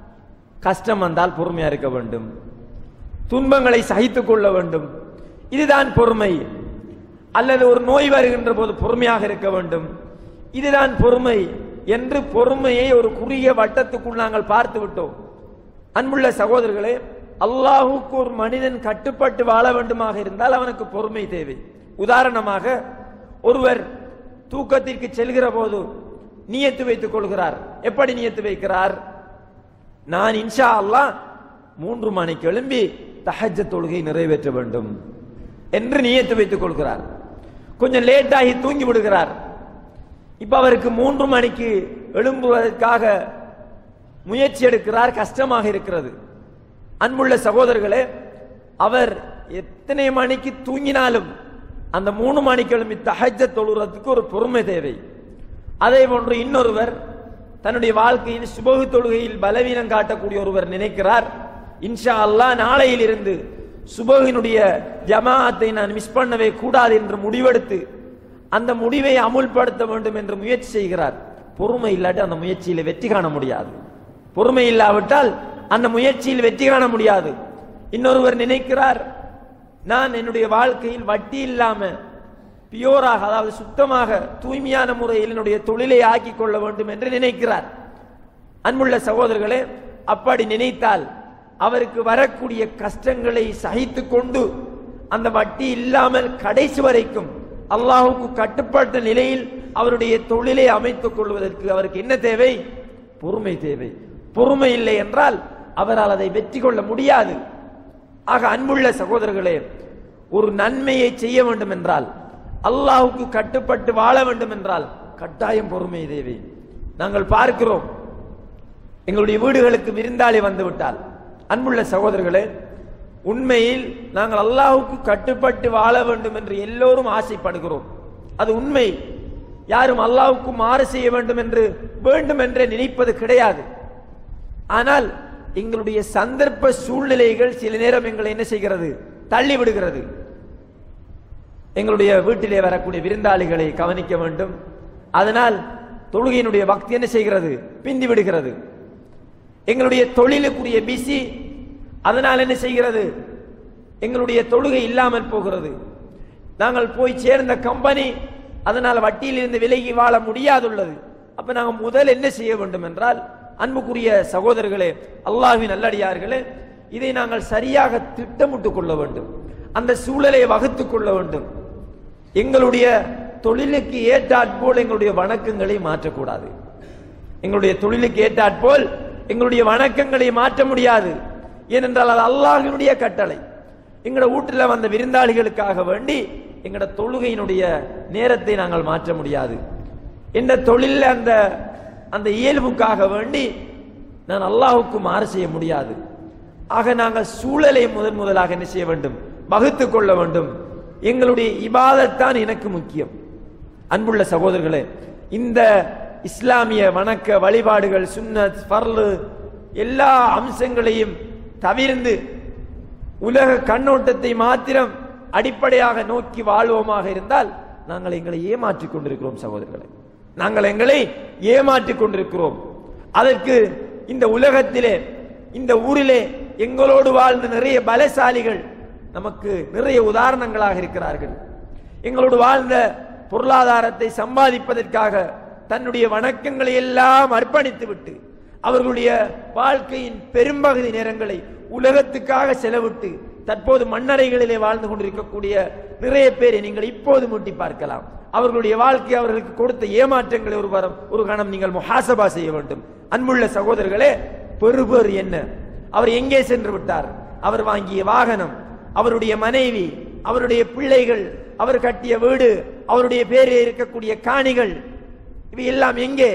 கஷ்டம் வந்தால் பொறுமையா இருக்க வேண்டும், துன்பங்களை சகித்துக் கொள்ள வேண்டும், இதுதான் பொறுமை. அல்லது ஒரு நோய் வருகின்ற போது பொறுமையாக இருக்க வேண்டும், இதுதான் பொறுமை என்று பொறுமையை ஒரு குறுகிய வட்டத்துக்குள் நாங்கள் பார்த்து விட்டோம். அன்புள்ள சகோதரர்களே, அல்லாஹுக்கு ஒரு மனிதன் கட்டுப்பட்டு வாழ வேண்டுமாக இருந்தால் அவனுக்கு பொறுமை தேவை. உதாரணமாக, ஒருவர் தூக்கத்திற்கு செல்கிற போது நியத்து வைத்துக் கொள்கிறார். எப்படி நியத்து வைக்கிறார்? நான் இன்ஷா அல்லாஹ் மூன்று மணிக்கு எழும்பி தஹஜ்ஜத் தொழுகை நிறைவேற்ற வேண்டும் என்று நியத்து வைத்துக் கொள்கிறார். கொஞ்சம் லேட்டாகி தூங்கி விடுகிறார். இப்ப அவருக்கு மூன்று மணிக்கு எழும்புவதற்காக முயற்சி எடுக்கிறார், கஷ்டமாக இருக்கிறது. அன்புள்ள சகோதரர்களே, அவர் எத்தனை மணிக்கு தூங்கினாலும் அந்த மூணு மணிக்கு எழும்பி தஹஜ்ஜத் தொழுகிறதுக்கு ஒரு பொறுமை தேவை. அதே போன்று இன்னொருவர் தன்னுடைய வாழ்க்கையில் சுபஹு தொழுகையில் பலவீனம் காட்டக்கூடிய ஒருவர் நினைக்கிறார், இன்ஷா அல்லாஹ் நாளையில் இருந்து சுபஹினுடைய ஜமாஅத்தை நான் மிஸ் பண்ணவே கூடாது என்று முடிவெடுத்து அந்த முடிவை அமுல்படுத்த வேண்டும் என்று முயற்சி செய்கிறார். பொறுமை இல்லாட்டி அந்த முயற்சியில் வெற்றி காண முடியாது. பொறுமை இல்லாவிட்டால் அந்த முயற்சியில் வெற்றி காண முடியாது. இன்னொருவர் நினைக்கிறார், நான் என்னுடைய வாழ்க்கையில் வட்டி இல்லாம பியோராக, அதாவது சுத்தமாக தூய்மையான முறையில் என்னுடைய தொழிலை ஆக்கிக் கொள்ள வேண்டும் என்று நினைக்கிறார். அன்புள்ள சகோதரர்களே, அப்படி நினைத்தால் அவருக்கு வரக்கூடிய கஷ்டங்களை சகித்து கொண்டு அந்த வட்டி இல்லாமல் கடைசி வரைக்கும் அல்லாஹுக்கு கட்டுப்பட்ட நிலையில் அவருடைய தொழிலை அமைத்துக் கொள்வதற்கு அவருக்கு என்ன தேவை? பொறுமை தேவை. பொறுமை இல்லை என்றால் அவரால் அதை வெற்றி கொள்ள முடியாது. ஆக அன்புள்ள சகோதரர்களே, ஒரு நன்மையை செய்ய வேண்டும் என்றால், அல்லாஹுக்கு கட்டுப்பட்டு வாழ வேண்டும் என்றால் கட்டாயம் பொறுமை தேவை. நாங்கள் பார்க்கிறோம், எங்களுடைய வீடுகளுக்கு விருந்தாளி வந்து விட்டால், அன்புள்ள சகோதரர்களே, உண்மையில் நாங்கள் அல்லாஹுக்கு கட்டுப்பட்டு வாழ வேண்டும் என்று எல்லோரும் ஆசைப்படுகிறோம். அது உண்மை. யாரும் அல்லாஹுக்கு மாறு செய்ய வேண்டும் என்று வேண்டும் என்றே நினைப்பது கிடையாது. ஆனால் எங்களுடைய சந்தர்ப்ப சூழ்நிலைகள் சில நேரம் எங்களை என்ன செய்கிறது? தள்ளி விடுகிறது. எங்களுடைய வீட்டிலே வரக்கூடிய விருந்தாளிகளை கவனிக்க வேண்டும். அதனால் தொழுகையினுடைய வக்தி என்ன செய்கிறது? பிந்தி விடுகிறது. எங்களுடைய தொழிலுக்குரிய பிசி, அதனால் என்ன செய்கிறது? எங்களுடைய தொழுகை இல்லாமல் போகிறது. நாங்கள் போய் சேர்ந்த கம்பெனி, அதனால் வட்டியில் இருந்து விலகி வாழ முடியாதுள்ளது. அப்ப நாங்கள் முதல் என்ன செய்ய வேண்டும் என்றால், அன்புக்குரிய சகோதரர்களே, அல்லாஹ்வின் நல்லடியார்களே, இதை நாங்கள் சரியாக திட்டமிட்டுக் கொள்ள வேண்டும். அந்த சூழலை வகுத்துக் கொள்ள வேண்டும். எங்களுடைய தொழிலுக்கு ஏற்றாற்போல் எங்களுடைய வணக்கங்களை மாற்றக்கூடாது. எங்களுடைய தொழிலுக்கு ஏற்றாற்போல் எங்களுடைய வணக்கங்களை மாற்ற முடியாது. ஏனென்றால் அது அல்லாஹ்வினுடைய கட்டளை. எங்களோட வீட்டில் வந்த விருந்தாளிகளுக்காக வேண்டி எங்களோட தொழுகையினுடைய நேரத்தை நாங்கள் மாற்ற முடியாது. இந்த தொழில அந்த அந்த இயல்புக்காக வேண்டி நான் அல்லாஹுக்கு மாறு செய்ய முடியாது. ஆக நாங்கள் சூழலை முதன் முதலாக என்ன செய்ய வேண்டும்? வகுத்துக் கொள்ள வேண்டும். எங்களுடைய இபாதத்தான் எனக்கு முக்கியம். அன்புள்ள சகோதரர்களே, இந்த இஸ்லாமிய வணக்க வழிபாடுகள், சுன்னத், ஃபர்லு எல்லா அம்சங்களையும் தவிர்ந்து உலக கண்ணோட்டத்தை மாத்திரம் அடிப்படையாக நோக்கி வாழ்வோமாக இருந்தால் நாங்கள் எங்களை ஏமாற்றிக் கொண்டிருக்கிறோம் சகோதரர்களே. நாங்கள் எங்களை ஏமாற்றிக் கொண்டிருக்கிறோம். அதற்கு இந்த உலகத்திலே, இந்த ஊரிலே எங்களோடு வாழ்ந்த நிறைய பலசாலிகள் நமக்கு நிறைய உதாரணங்களாக இருக்கிறார்கள். எங்களோடு வாழ்ந்த பொருளாதாரத்தை சம்பாதிப்பதற்காக தன்னுடைய வணக்கங்களை எல்லாம் அர்ப்பணித்து விட்டு அவர்களுடைய வாழ்க்கையின் பெரும்பகுதி நேரங்களை உலகத்துக்காக செலவிட்டு தற்போது மண்ணறைகளிலே வாழ்ந்து கொண்டிருக்கக்கூடிய நிறைய பேரை நீங்கள் இப்போது மூட்டி பார்க்கலாம். அவர்களுடைய வாழ்க்கை அவர்களுக்கு கொடுத்த ஏமாற்றங்களை ஒரு வாரம் ஒரு கணம் நீங்கள் முஹாசபா செய்ய வேண்டும். அன்புள்ள சகோதரர்களே, பெறுபேறு என்ன? அவர் எங்கே சென்று விட்டார்? அவர் வாங்கிய வாகனம், அவருடைய மனைவி, அவருடைய பிள்ளைகள், அவர் கட்டிய வீடு, அவருடைய பேரில் இருக்கக்கூடிய காணிகள், இவை எல்லாம் எங்கே?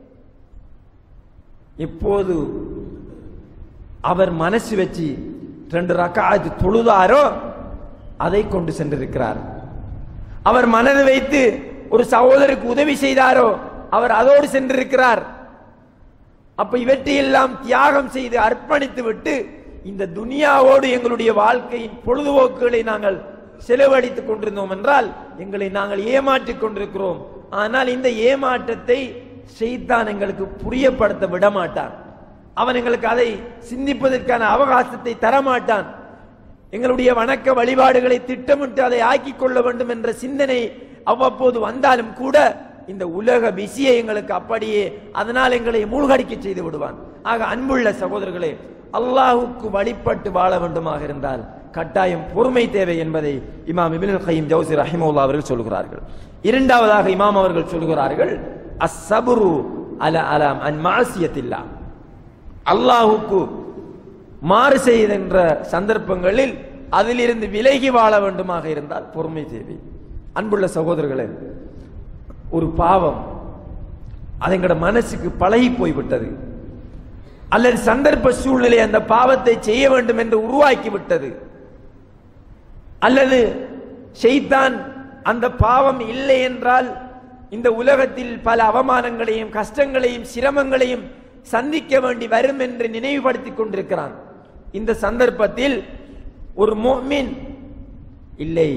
எப்போது அவர் மனசு வச்சு ரெண்டு ரக்காத்து தொழுதாரோ அதை கொண்டு சென்றிருக்கிறார். அவர் மனது வைத்து ஒரு சகோதரருக்கு உதவி செய்தாரோ அவர் அதோடு சென்றிருக்கிறார். அப்ப இவற்றையெல்லாம் தியாகம் செய்து அர்ப்பணித்து விட்டு இந்த துனியாவோடு எங்களுடைய வாழ்க்கையின் பொழுதுபோக்குகளை நாங்கள் செலவழித்துக் கொண்டிருந்தோம் என்றால் எங்களை நாங்கள் ஏமாற்றிக் கொண்டிருக்கிறோம். ஆனால் இந்த ஏமாற்றத்தை ஷைத்தான் எங்களுக்கு புரியப்படுத்த விடமாட்டான். அவன் எங்களுக்கு அதை சிந்திப்பதற்கான அவகாசத்தை தரமாட்டான். எங்களுடைய வணக்க வழிபாடுகளை திட்டமிட்டு அதை ஆக்கிக் கொள்ள வேண்டும் என்ற சிந்தனை அவ்வப்போது வந்தாலும் கூட இந்த உலக பிசியை எங்களுக்கு அப்படியே அதனால் எங்களை மூழ்கடிக்க செய்து விடுவான். ஆக அன்புள்ள சகோதரர்களே, அல்லாஹுக்கு வழிபட்டு வாழ வேண்டுமாக இருந்தால் கட்டாயம் பொறுமை தேவை என்பதை இமாம் இப்னுல் கய்யிம் ஜௌஸி ரஹிமஹுல்லாஹ் அவர்கள் சொல்கிறார்கள். இரண்டாவதாக இமாம் அவர்கள் சொல்கிறார்கள், அஸ்ஸப்ரு அலா அலாம் அன் மஅசியத்தில்லாஹ், அல்லாஹுக்கு மாறு செய்கின்ற சந்தர்ப்பங்களில் அதிலிருந்து விலகி வாழ வேண்டுமாக இருந்தால் பொறுமை தேவை. அன்புள்ள சகோதரர்களே, ஒரு பாவம் அது எங்கட மனசுக்கு பழகி போய்விட்டது, அல்லது சந்தர்ப்ப சூழ்நிலை அந்த பாவத்தை செய்ய வேண்டும் என்று உருவாக்கி விட்டது, அல்லது ஷைத்தான் அந்த பாவம் இல்லை என்றால் இந்த உலகத்தில் பல அவமானங்களையும் கஷ்டங்களையும் சிரமங்களையும் சந்திக்க வேண்டி வரும் என்று நினைவுபடுத்திக் கொண்டிருக்கிறான். இந்த சந்தர்ப்பத்தில் ஒரு முஃமின் இல்லை,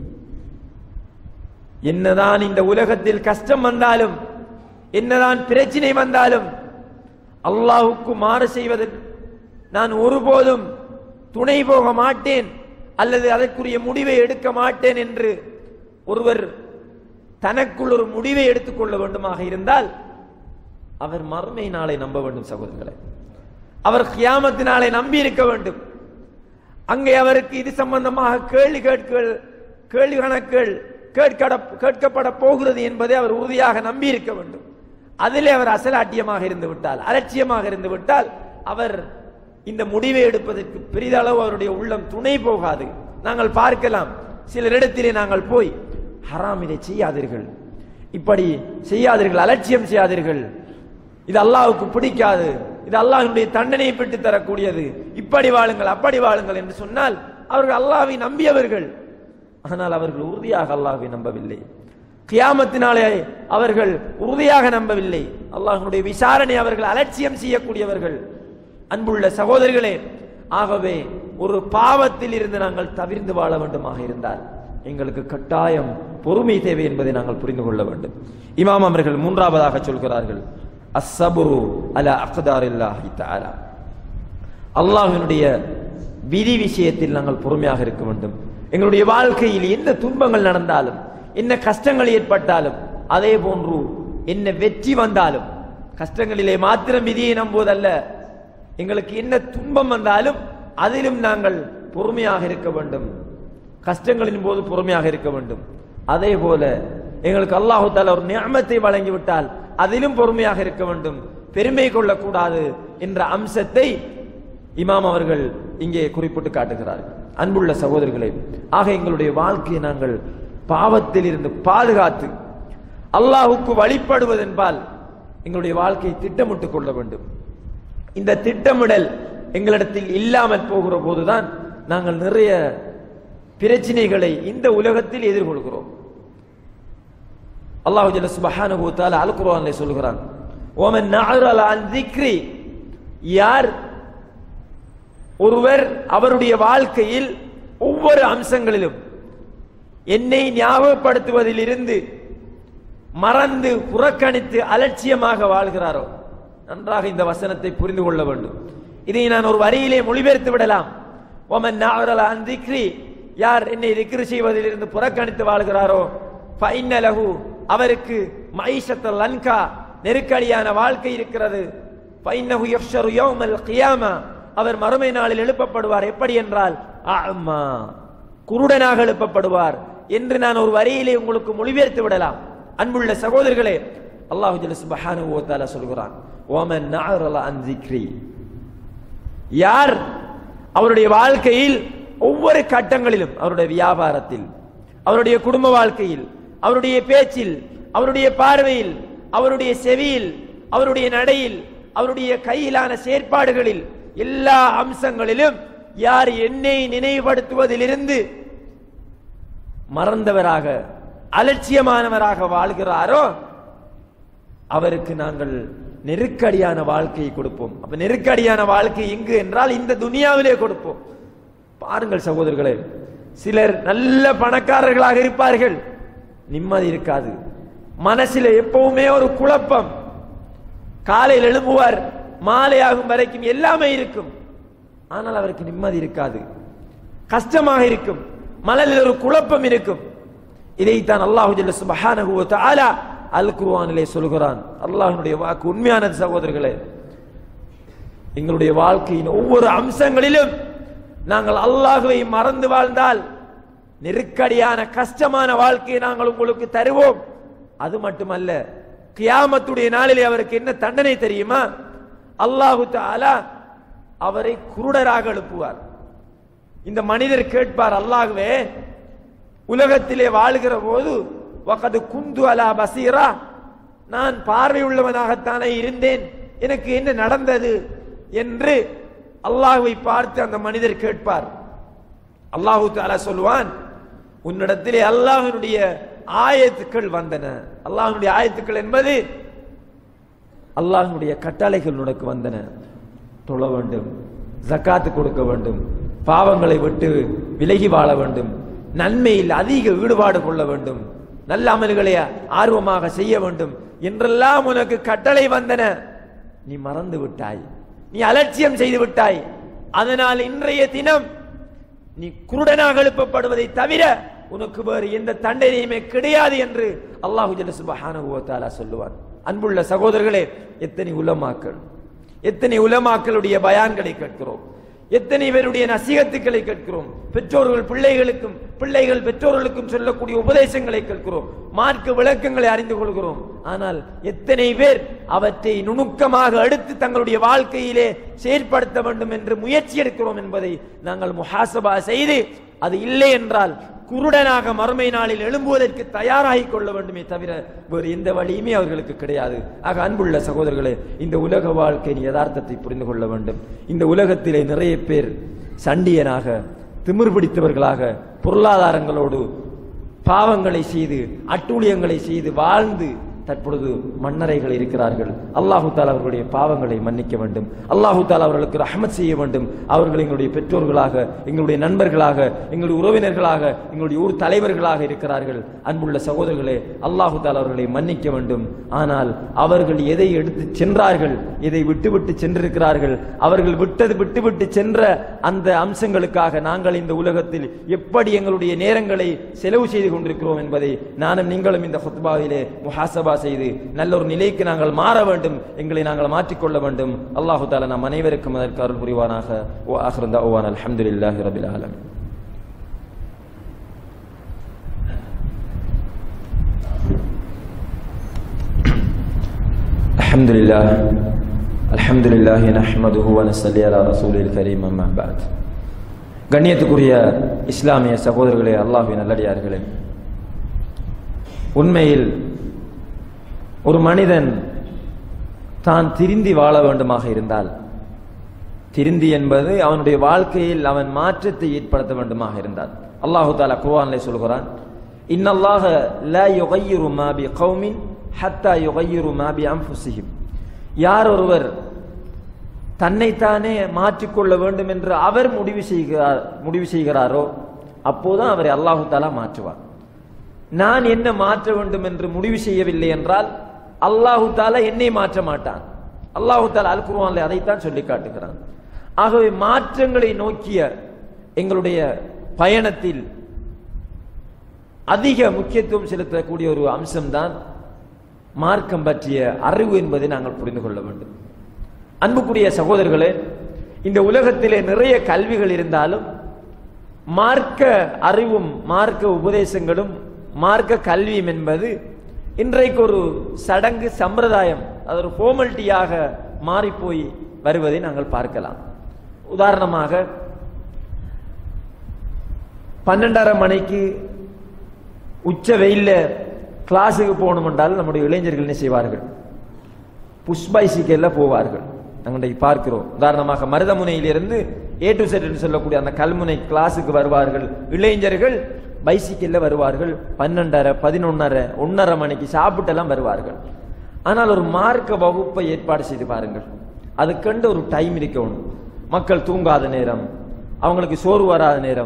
என்னதான் இந்த உலகத்தில் கஷ்டம் வந்தாலும் என்னதான் பிரச்சனை வந்தாலும் அல்லாஹுக்கு மாறு செய்வதற்கு நான் ஒருபோதும் துணை போக மாட்டேன் அல்லது அதற்குரிய முடிவை எடுக்க மாட்டேன் என்று ஒருவர் தனக்குள் ஒரு முடிவை எடுத்துக்கொள்ள வேண்டுமாக இருந்தால் அவர் மறுமை நாளை நம்ப வேண்டும் சகோதரர்களே. அவர் கியாமத்து நாளை நம்பி இருக்க வேண்டும். அங்கே அவருக்கு இது சம்பந்தமாக கேள்வி கேட்க கேள்வி கணக்குகள் கேட்கப்பட போகிறது என்பதை அவர் உறுதியாக நம்பி இருக்க வேண்டும். அதிலே அவர் அசலாட்டியமாக இருந்து விட்டால், அலட்சியமாக இருந்து விட்டால் அவர் இந்த முடிவை எடுப்பதற்கு பெரிதளவு அவருடைய உள்ளம் துணை போகாது. நாங்கள் பார்க்கலாம், சிலரிடத்திலே நாங்கள் போய் ஹராம் இதை செய்யாதீர்கள், இப்படி செய்யாதீர்கள், அலட்சியம் செய்யாதீர்கள், இது அல்லாஹ்வுக்கு பிடிக்காது, இது அல்லாஹ்வுடைய தண்டனையை பெற்று தரக்கூடியது, இப்படி வாழுங்கள் அப்படி வாழுங்கள் என்று சொன்னால் அவர்கள் அல்லாஹ்வை நம்பியவர்கள். ஆனால் அவர்கள் உறுதியாக அல்லாஹ்வை நம்பவில்லை. கியாமத்தினாலே அவர்கள் உறுதியாக நம்பவில்லை. அல்லாஹ்வுடைய விசாரணை அவர்கள் அலட்சியம் செய்யக்கூடியவர்கள். அன்புள்ள சகோதரர்களே, ஆகவே ஒரு பாவத்தில் இருந்து நாங்கள் தவிர்ந்து வாழ வேண்டுமாக இருந்தால் எங்களுக்கு கட்டாயம் பொறுமை தேவை என்பதை நாங்கள் புரிந்து கொள்ள வேண்டும். இமாம் அவர்கள் மூன்றாவதாக சொல்கிறார்கள், அஸ்ஸப்ரு அலா அக்தாரில்லாஹி தஆலா, அல்லாஹ்வினுடைய விதி விஷயத்தில் நாங்கள் பொறுமையாக இருக்க வேண்டும். எங்களுடைய வாழ்க்கையில் என்ன துன்பங்கள் நடந்தாலும் என்ன கஷ்டங்கள் ஏற்பட்டாலும் அதே போன்று என்ன வெற்றி வந்தாலும் கஷ்டங்களிலே மாத்திரம் விதியை நம்புவதல்ல, எங்களுக்கு என்ன துன்பம் வந்தாலும் அதிலும் நாங்கள் பொறுமையாக இருக்க வேண்டும். கஷ்டங்களின் போது பொறுமையாக இருக்க வேண்டும். அதே போல எங்களுக்கு அல்லாஹு தஆலா ஒரு நிஅமத்தை வழங்கிவிட்டால் அதிலும் பொறுமையாக இருக்க வேண்டும், பெருமை கொள்ளக்கூடாது என்ற அம்சத்தை இமாம் அவர்கள் இங்கே குறிப்பிட்டு காட்டுகிறார்கள். அன்புள்ள சகோதரர்களே, ஆக எங்களுடைய வாழ்க்கையை நாங்கள் பாவத்தில் இருந்து பாதுகாத்து அல்லாஹுக்கு வழிபடுவதென்பால் எங்களுடைய வாழ்க்கையை திட்டமிட்டுக் கொள்ள வேண்டும். இந்த திட்டமிடல் எங்களிடத்தில் இல்லாமல் போகிற போதுதான் நாங்கள் நிறைய பிரச்சனைகளை இந்த உலகத்தில் எதிர்கொள்கிறோம். அல்லாஹ் ஜல்ல சுப்ஹானஹு வ தஆலா அல் குர்ஆனிலே சொல்கிறான், வமன் நஅரல அன் ذிக்ரி, யார் ஒருவர் அவருடைய வாழ்க்கையில் ஒவ்வொரு அம்சங்களிலும் என்னை ஞாபகப்படுத்துவதில் இருந்து மறந்து புறக்கணித்து அலட்சியமாக வாழ்கிறாரோ, நன்றாக இந்த வசனத்தை புரிந்து கொள்ள வேண்டும். இதை நான் ஒரு வரியிலே மொழிபெயர்த்து விடலாம். வமன் நஅரல அன் ذிக்ரி, யார் என்னை திக்ர் செய்வதில் இருந்து புறக்கணித்து வாழ்கிறாரோ, ஃபஇன்ன லஹு, அவருக்கு மைஷத்தல் லன்கா, நெருக்கடியான வாழ்க்கை இருக்கிறது. ஃபஇன்னஹு யஹ்ஷரு யௌமல் கியாமா, அவர் மறுமை நாளில் எழுப்பப்படுவார். எப்படி என்றால் அம்மா, குருடனாக எழுப்பப்படுவார் என்று நான் ஒரு வரியிலே உங்களுக்கு மொழிபெயர்த்து விடலாம். அன்புள்ள சகோதரர்களே, அல்லாஹ் ஜல்ல சுப்ஹானஹு வ தஆலா சொல்கிறான், வமன் நஅரல அன் ذிக்ரி, யார் அவருடைய வாழ்க்கையில் ஒவ்வொரு கட்டங்களிலும், அவருடைய வியாபாரத்தில், அவருடைய குடும்ப வாழ்க்கையில், அவருடைய பேச்சில், அவருடைய பார்வையில், அவருடைய செவியில், அவருடைய நடையில், அவருடைய கையிலான செயற்பாடுகளில், எல்லா அம்சங்களிலும் யார் என்னை நினைவுபடுத்துவதிலிருந்து மறந்தவராக அலட்சியமானவராக வாழ்கிறாரோ அவருக்கு நாங்கள் நெருக்கடியான வாழ்க்கையை கொடுப்போம். அப்ப நெருக்கடியான வாழ்க்கை எங்கு என்றால் இந்த துனியாவிலே கொடுப்போம். பாருங்கள் சகோதரர்களே, சிலர் நல்ல பணக்காரர்களாக இருப்பார்கள், நிம்மதி இருக்காது. மனசில் எப்பவுமே ஒரு குழப்பம். காலையில் எழும்புவார், மாலையாகும் வரைக்கும் எல்லாமே இருக்கும், ஆனால் அவருக்கு நிம்மதி இருக்காது, கஷ்டமாக இருக்கும், மனதில் ஒரு குழப்பம் இருக்கும். இதைத்தான் அல்லாஹ் ஜல்ல சுப்ஹானஹு வ தஆலா அல் குர்ஆனிலே சொல்கிறான். அல்லாஹ்வுடைய வாக்கு உண்மையானது சகோதரர்களே. எங்களுடைய வாழ்க்கையின் ஒவ்வொரு அம்சங்களிலும் நாங்கள் அல்லாஹ்வை மறந்து வாழ்ந்தால் நெருக்கடியான கஷ்டமான வாழ்க்கையை நாங்கள் உங்களுக்கு தருவோம். அது மட்டுமல்ல, கியாமத்துடைய நாளிலே அவருக்கு என்ன தண்டனை தெரியுமா? அல்லாஹு தஆலா அவரை குருடராக எழுப்புவார். இந்த மனிதர் கேட்பார், அல்லாஹ்வே, உலகத்திலே வாழுகிற போது வகது குந்து அலா பசீரா, நான் பார்வை உள்ளவனாகத்தானே இருந்தேன், எனக்கு என்ன நடந்தது என்று அல்லாஹ்வை பார்த்து அந்த மனிதர் கேட்பார். அல்லாஹு தஆலா சொல்வான், உன்னிடத்திலே அல்லாஹ்வுடைய ஆயத்துக்கள் வந்தன. அல்லாஹ்வுடைய ஆயத்துக்கள் என்பது அல்லாஹ்வுடைய கட்டளைகள் உனக்கு வந்தன. தொழ வேண்டும், ஜகாத்து கொடுக்க வேண்டும், பாவங்களை விட்டு விலகி வாழ வேண்டும், நன்மையில் அதிக ஈடுபாடு கொள்ள வேண்டும், நல்ல அமல்களை ஆர்வமாக செய்ய வேண்டும் என்றெல்லாம் உனக்கு கட்டளை வந்தன. நீ மறந்து விட்டாய், நீ அலட்சியம் செய்து விட்டாய். அதனால் இன்றைய தினம் நீ குருடனாக எழுப்பப்படுவதை தவிர உனக்கு வேறு எந்த தண்டனையுமே கிடையாது என்று அல்லாஹ் ஜல்ல சுப்ஹானஹு வ தஆலா சொல்லுவார். அன்புள்ள சகோதரர்களே, எத்தனை உலமாக்கள், எத்தனை உலமாக்களுடைய பயான்களை கேட்கிறோம், எத்தனை பேருடைய நசீகத்துக்களை கேட்கிறோம், பெற்றோர்கள் பிள்ளைகளுக்கும் பிள்ளைகள் பெற்றோர்களுக்கும் சொல்லக்கூடிய உபதேசங்களை கேட்கிறோம், மார்க்க விளக்கங்களை அறிந்து கொள்கிறோம். ஆனால் எத்தனை பேர் அவற்றை நுணுக்கமாக எடுத்து தங்களுடைய வாழ்க்கையிலே செயற்படுத்த வேண்டும் என்று முயற்சி எடுக்கிறோம் என்பதை நாங்கள் முஹாசபா செய்து, அது இல்லை என்றால் குருடனாக மறுமை நாளில் எழும்புவதற்கு தயாராகிக் கொள்ள வேண்டுமே தவிர வேறு எந்த வழியுமே அவர்களுக்கு கிடையாது. ஆக அன்புள்ள சகோதரர்களே, இந்த உலக வாழ்க்கையின் யதார்த்தத்தை புரிந்து கொள்ள வேண்டும். இந்த உலகத்திலே நிறைய பேர் சண்டியனாக, திமிர் பிடித்தவர்களாக, பொருளாதாரங்களோடு பாவங்களை செய்து அட்டூழியங்களை செய்து வாழ்ந்து தற்பொழுது மன்னரைகள் இருக்கிறார்கள். அல்லாஹு தாலா அவர்களுடைய பாவங்களை மன்னிக்க வேண்டும். அல்லாஹு தாலா அவர்களுக்கு ரஹ்மத் செய்ய வேண்டும். அவர்கள் எங்களுடைய பெற்றோர்களாக, எங்களுடைய நண்பர்களாக, எங்களுடைய உறவினர்களாக, எங்களுடைய ஊர் தலைவர்களாக இருக்கிறார்கள். அன்புள்ள சகோதரர்களே, அல்லாஹு தாலா அவர்களை மன்னிக்க வேண்டும். ஆனால் அவர்கள் எதை எடுத்து சென்றார்கள், எதை விட்டுவிட்டு சென்றிருக்கிறார்கள், அவர்கள் விட்டது விட்டுவிட்டு சென்ற அந்த அம்சங்களுக்காக நாங்கள் இந்த உலகத்தில் எப்படி எங்களுடைய நேரங்களை செலவு செய்து கொண்டிருக்கிறோம் என்பதை நானும் நீங்களும் இந்த ஹுத்பாவிலே முஹாசபா செய்து நல்ல ஒரு நிலைக்கு நாங்கள் மாற வேண்டும், எங்களை நாங்கள் மாற்றிக்கொள்ள வேண்டும். அல்லாஹு தஆலா நம் அனைவருக்கும் அதற்கு அருள் புரிவானாக. வ ஆகிரு தஅவானா அல்ஹம்துலில்லாஹி ரப்பில் ஆலமீன். அல்ஹம்துலில்லாஹ் அல்ஹம்துலில்லாஹ் நஹ்மதுஹு வ நஸல்லி அலா ரசூலில் கரீம். அம்மா பஅத். கண்ணியத்துக்குரிய இஸ்லாமிய சகோதரர்களே, அல்லாஹ்வின் நல்லடியார்களே, உண்மையில் ஒரு மனிதன் தான் திருந்தி வாழ வேண்டுமாக இருந்தால், திருந்தி என்பது அவனுடைய வாழ்க்கையில் அவன் மாற்றத்தை ஏற்படுத்த வேண்டுமாக இருந்தால், அல்லாஹு தஆலா குர்ஆனிலே சொல்கிறான், இன்னல்லாஹ லா யுகையிரு மா பி கௌமின் ஹத்தா யுகையிரு மா பி அன்ஃபுஸிஹிம். யார் ஒருவர் தன்னைத்தானே மாற்றிக்கொள்ள வேண்டும் என்று அவர் முடிவு செய்கிறார் முடிவு செய்கிறாரோ அப்போதான் அவரை அல்லாஹு தஆலா மாற்றுவார். நான் என்ன மாற்ற வேண்டும் என்று முடிவு செய்யவில்லை என்றால் அல்லாஹு தஆலா என்னை மாற்ற மாட்டான். அல்லாஹு தஆலா அல் குர்ஆனிலே அதைத்தான் சொல்லி காட்டுகிறான். ஆகவே மாற்றங்களை நோக்கிய எங்களுடைய பயணத்தில் அதிக முக்கியத்துவம் செலுத்தக்கூடிய ஒரு அம்சம்தான் மார்க்கம் பற்றிய அறிவு என்பதை நாங்கள் புரிந்து கொள்ள வேண்டும். அன்புக்குரிய சகோதரர்களே, இந்த உலகத்திலே நிறைய கல்விகள் இருந்தாலும் மார்க்க அறிவும் மார்க்க உபதேசங்களும் மார்க்க கல்வியும் என்பது இன்றைக்கு ஒரு சடங்கு சம்பிரதாயம், அது ஒரு ஃபார்மாலிட்டியாக மாறிப்போய் வருவதை நாங்கள் பார்க்கலாம். உதாரணமாக, பன்னெண்டரை மணிக்கு உச்ச வெயில்ல கிளாஸுக்கு போகணும் என்றால் நம்முடைய இளைஞர்கள் என்ன செய்வார்கள்? புஷ் பைசிக்கல்ல போவார்கள். நாங்கள் பார்க்கிறோம். உதாரணமாக மருதமுனையிலிருந்து ஏ டு செட் என்று சொல்லக்கூடிய அந்த கல்முனை கிளாஸுக்கு வருவார்கள் இளைஞர்கள், பைசிக்கல்ல வருவார்கள். பன்னெண்டரை பதினொன்னரை ஒன்னரை மணிக்கு சாப்பிட்டெல்லாம் வருவார்கள். ஆனால் ஒரு மார்க்க வகுப்பை ஏற்பாடு செய்து பாருங்கள். அதுக்கண்டு ஒரு டைம் இருக்கணும். மக்கள் தூங்காத நேரம், அவங்களுக்கு சோறு வராத நேரம்,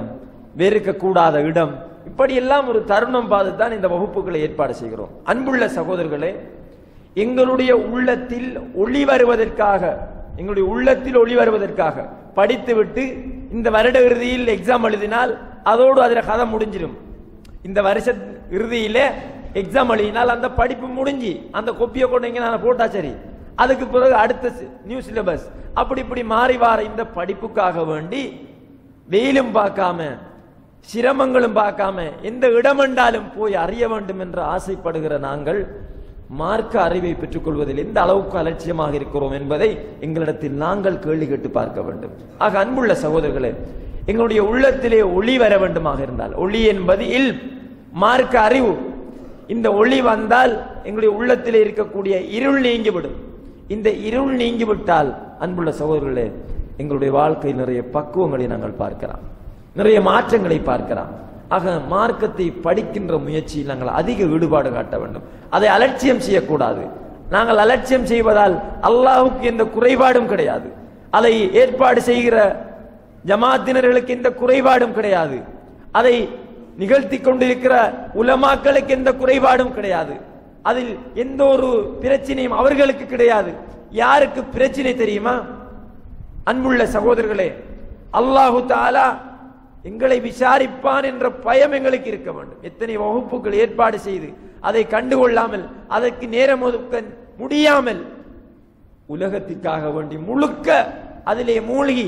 வெறுக்கக்கூடாத இடம், இப்படி எல்லாம் ஒரு தருணம் பார்த்து தான் இந்த வகுப்புகளை ஏற்பாடு செய்கிறோம். அன்புள்ள சகோதரர்களே, எங்களுடைய உள்ளத்தில் ஒளி வருவதற்காக எங்களுடைய உள்ளத்தில் ஒளி வருவதற்காக படித்துவிட்டு இந்த வருட இறுதியில் எக்ஸாம் எழுதினால் அதோடு அதில் கதை முடிஞ்சிடும். இந்த வருஷ இறுதியில எக்ஸாம் எழுதினால் அந்த படிப்பு முடிஞ்சு அந்த கொப்பியை கொண்டு நான் போட்டா சரி, அதுக்கு பிறகு அடுத்த நியூ சிலபஸ், அப்படி இப்படி மாறி வார இந்த படிப்புக்காக வேண்டி வெயிலும் பார்க்காம சிரமங்களும் பார்க்காம எந்த இடமென்றாலும் போய் அறிய வேண்டும் என்று ஆசைப்படுகிற நாங்கள் மார்க்க அறிவை பெற்றுக் கொள்வதில் எந்த அளவுக்கு அலட்சியமாக இருக்கிறோம் என்பதை எங்களிடத்தில் நாங்கள் கேள்வி கேட்டு பார்க்க வேண்டும். ஆக அன்புள்ள சகோதரர்களே, எங்களுடைய உள்ளத்திலே ஒளி வர வேண்டுமாக இருந்தால், ஒளி என்பது இல் மார்க்க அறிவு, இந்த ஒளி வந்தால் எங்களுடைய உள்ளத்திலே இருக்கக்கூடிய இருள் நீங்கிவிடும். இந்த இருள் நீங்கிவிட்டால் அன்புள்ள சகோதரர்களே, எங்களுடைய வாழ்க்கையில் நிறைய பக்குவங்களை நாங்கள் பார்க்கலாம், நிறைய மாற்றங்களை பார்க்கலாம். ஆக மார்க்கத்தை படிக்கின்ற முயற்சியில் நாங்கள் அதிக ஈடுபாடு காட்ட வேண்டும். அதை அலட்சியம் செய்யக்கூடாது. நாங்கள் அலட்சியம் செய்வதால் அல்லாஹுக்கு எந்த குறைபாடும் கிடையாது, அதை ஏற்பாடு செய்கிற ஜமாத்தினர்களுக்கு எந்த குறைபாடும் கிடையாது, அதை நிகழ்த்தி கொண்டிருக்கிற உலமாக்களுக்கு எந்த குறைபாடும் கிடையாது, அதில் எந்த ஒரு பிரச்சனையும் அவர்களுக்கு கிடையாது. யாருக்கு பிரச்சனை தெரியுமா? அன்புள்ள சகோதரர்களே, அல்லாஹு தஆலா எங்களை விசாரிப்பான் என்ற பயம் எங்களுக்கு இருக்க வேண்டும். எத்தனை வகுப்புகள் ஏற்பாடு செய்து அதை கண்டுகொள்ளாமல் அதற்கு நேரம் ஒதுக்க முடியாமல் உலகத்திற்காக வேண்டி முழுக்க அதிலே மூழ்கி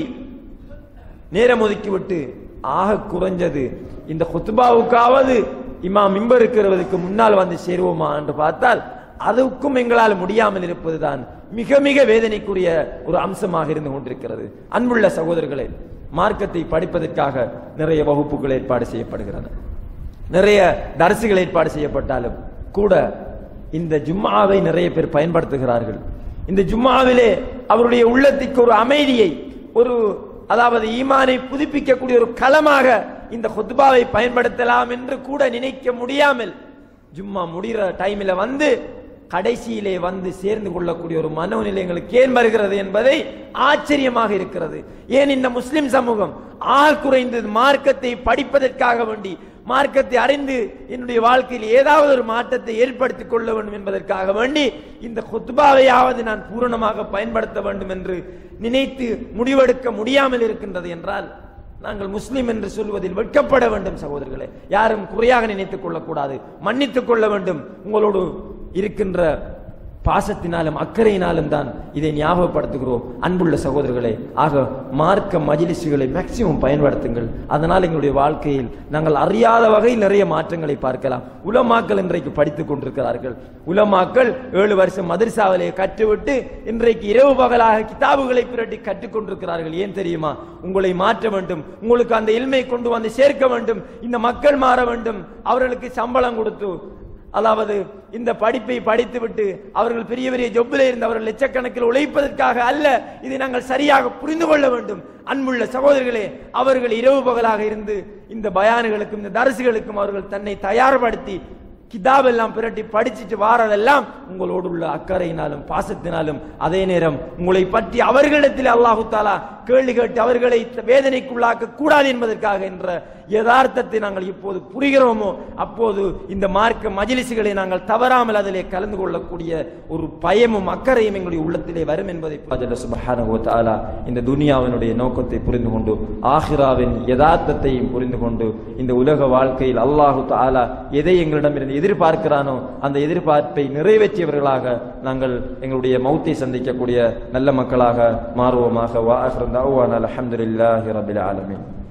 நேரம் ஒதுக்கிவிட்டு ஆக குறைஞ்சது இந்த குத்பாவுக்காவது இமாம் மிம்பர் இருக்கிறதுக்கு முன்னால் வந்து சேருவோமா என்று பார்த்தால் அதுக்கும் எங்களால் முடியாமல் இருப்பதுதான் மிக மிக வேதனைக்குரிய ஒரு அம்சமாக இருந்து கொண்டிருக்கிறது. அன்புள்ள சகோதரர்களே, மார்க்கத்தை படிப்பதற்காக நிறைய வகுப்புகள் ஏற்பாடு செய்யப்படுகிறது, நிறைய தரிசுகள் ஏற்பாடு செய்யப்பட்டாலும் கூட இந்த ஜும்மாவை நிறைய பேர் பயன்படுத்துகிறார்கள். இந்த ஜும்மாவிலே அவருடைய உள்ளத்திற்கு ஒரு அமைதியை, ஒரு அதாவது ஈமானை புதுப்பிக்கக்கூடிய ஒரு களமாக இந்த குத்பாவை பயன்படுத்தலாம் என்று கூட நினைக்க முடியாமல் ஜும்மா முடிகிற டைமில் வந்து கடைசியிலே வந்து சேர்ந்து கொள்ளக்கூடிய ஒரு மனோநிலை எங்களுக்கு ஏன் வருகிறது என்பதை ஆச்சரியமாக இருக்கிறது. ஏன் இந்த முஸ்லிம் சமூகம் ஆக குறைந்தது மார்க்கத்தை படிப்பதற்காக வேண்டி, மார்க்கத்தை அறிந்து என்னுடைய வாழ்க்கையில் ஏதாவது ஒரு மாற்றத்தை ஏற்படுத்திக் கொள்ள வேண்டும் என்பதற்காக வேண்டி இந்த குத்பாவையாவது நான் பூரணமாக பயன்படுத்த வேண்டும் என்று நினைத்து முடிவெடுக்க முடியாமல் இருக்கின்றது என்றால் நாங்கள் முஸ்லிம் என்று சொல்வதில் வெட்கப்பட வேண்டும். சகோதரர்களே, யாரும் குறையாக நினைத்துக் கொள்ளக்கூடாது, மன்னித்துக் கொள்ள வேண்டும். உங்களோடு இருக்கின்ற பாசத்தினாலும் அக்கறையினாலும் தான் இதை ஞாபகப்படுத்துகிறோம். அன்புள்ள சகோதரர்களே, ஆக மார்க்க மஜ்லிஸ்களை மேக்சிமம் பயன்படுத்துங்கள். அதனால் எங்களுடைய வாழ்க்கையில் நாங்கள் அறியாத வகையில் நிறைய மாற்றங்களை பார்க்கலாம். உலமாக்கள் இன்றைக்கு படித்துக் கொண்டிருக்கிறார்கள். உலமாக்கள் ஏழு வருஷம் மதரசாவிலே கற்றுவிட்டு இன்றைக்கு இரவு பகலாக கிதாபுகளை பிரட்டி கற்றுக் கொண்டிருக்கிறார்கள். ஏன் தெரியுமா? உங்களை மாற்ற வேண்டும், உங்களுக்கு அந்த இல்மை கொண்டு வந்து சேர்க்க வேண்டும், இந்த மக்கள் மாற வேண்டும். அவர்களுக்கு சம்பளம் கொடுத்து, அதாவது இந்த படிப்பை படித்துவிட்டு அவர்கள் பெரிய பெரிய ஜொப்பில் இருந்து அவர்கள் லட்சக்கணக்கில் உழைப்பதற்காக அல்ல. இதை நாங்கள் சரியாக புரிந்து கொள்ள வேண்டும். அன்புள்ள சகோதரர்களே, அவர்கள் இரவு பகலாக இருந்து இந்த பயானுகளுக்கும் இந்த தரிசுகளுக்கும் அவர்கள் தன்னை தயார்படுத்தி கிதாப் எல்லாம் பிரட்டி படிச்சுட்டு வாரதெல்லாம் உங்களோடு உள்ள அக்கறையினாலும் பாசத்தினாலும், அதே நேரம் உங்களை பற்றி அவர்களிடத்தில் அல்லாஹு தஆலா கேள்வி கேட்டு அவர்களை வேதனைக்குள்ளாக்க கூடாது என்பதற்காக என்ற யதார்த்தத்தை நாங்கள் இப்போது புரிகிறோமோ அப்போது இந்த மார்க்க மஜ்லிஸ்களை நாங்கள் தவறாமல் அதிலே கலந்து கொள்ளக்கூடிய ஒரு பயமும் அக்கறையும் எங்களுடைய உள்ளத்திலே வரும் என்பதை அல்லாஹ் சுப்ஹானஹு வ தஆலா இந்த துனியாவினுடைய நோக்கத்தை புரிந்து கொண்டு ஆகிராவின் யதார்த்தத்தையும் புரிந்து கொண்டு இந்த உலக வாழ்க்கையில் அல்லாஹு தஆலா எதை எங்களிடமிருந்து எதிர்பார்க்கிறானோ அந்த எதிர்பார்ப்பை நிறைவேற்றியவர்களாக நாங்கள் எங்களுடைய மௌத்தை சந்திக்கக்கூடிய நல்ல மக்களாக மாறுவோமாக. வா ஆகிரு தஅவானா அல்ஹம்துலில்லாஹி ரப்பில் ஆலமீன்.